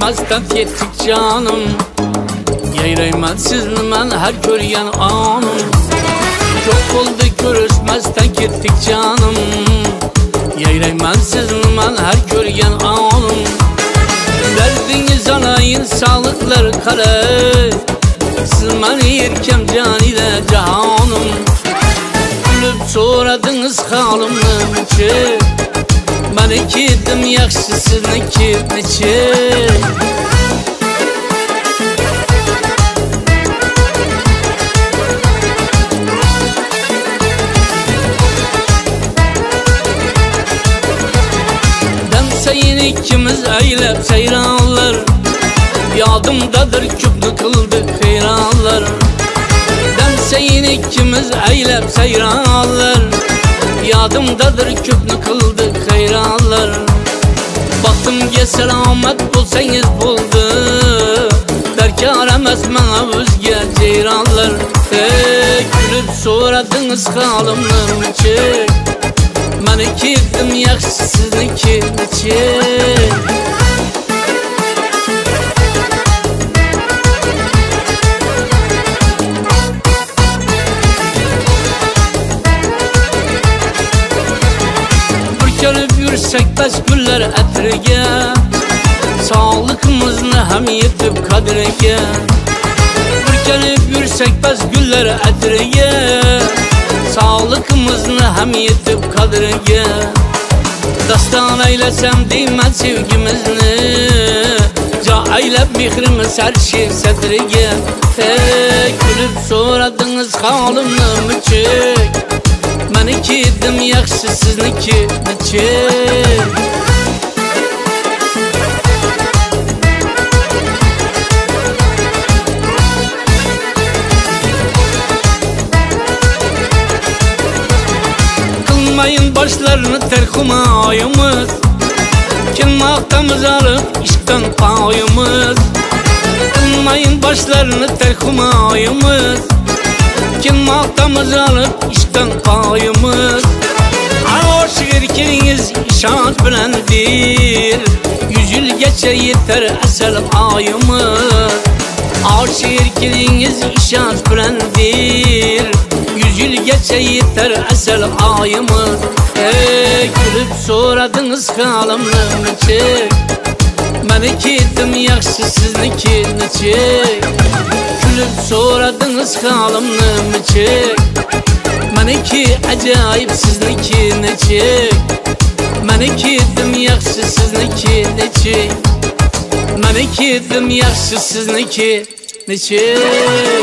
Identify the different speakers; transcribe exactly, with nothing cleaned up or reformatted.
Speaker 1: ko'rmasdan ketdik canım. Yayrayman sizni men her ko'rgan onim. Ko'p bo'ldi ko'rishmasdan ketdik canım. Yayrayman sizni men her ko'rgan onim. Derdingiz olayın sağlıklar qalay. Siz meni erkem canida cahanım. Gülüp so'radingiz halimni nechi. Meniki dim yaxshi sizniki nechi. Sayin ikimiz aylab sayronlar. Yodimdadir ko'pni qildik hayronlar. Dam sayin ikkimiz aylab sayronlar. Yodimdadir ko'pni qildik hayronlar. Baxtimga salomat bo'lsangiz bo'ldi. Darkor emas menga o'zga jayronlar. Ey kulib so'radingiz halimni nechi. Meniki dim yaxshi sizniki nechi. Burkalib yursak bas gullar atriga. Sog'liqimizni ham yetib qadriga. Burkalib yursak bas gullar atriga. Sağlıkımızını hem yetip kadriga. Dastan eylasam deyman sevgimizni. Ja eylab mehrimiz her şey sadriga. Ey kulib so'radingiz halimni nechi. Meniki dim yaxshi sizniki nechi. Kılmayın başlarını terkumayımız. Kilmaktamız alıp işten payımız. Kılmayın başlarını terkumayımız. Kilmaktamız alıp işten payımız. Aşık erkeğiniz işaret bilendir. Yüz yıl geçe yeter esel ayımız. Aşık erkeğiniz işaret bilendir. Yüz yıl geçe yeter esel ayımız. Ey gülüp so'radingiz halimni nechi. Meniki dim yaxshi sizniki nechi. Gülüp so'radingiz halimni nechi. Meniki ajoyib sizniki nechi. Meniki dim yaxshi sizniki nechi. Meniki dim yaxshi sizniki nechi.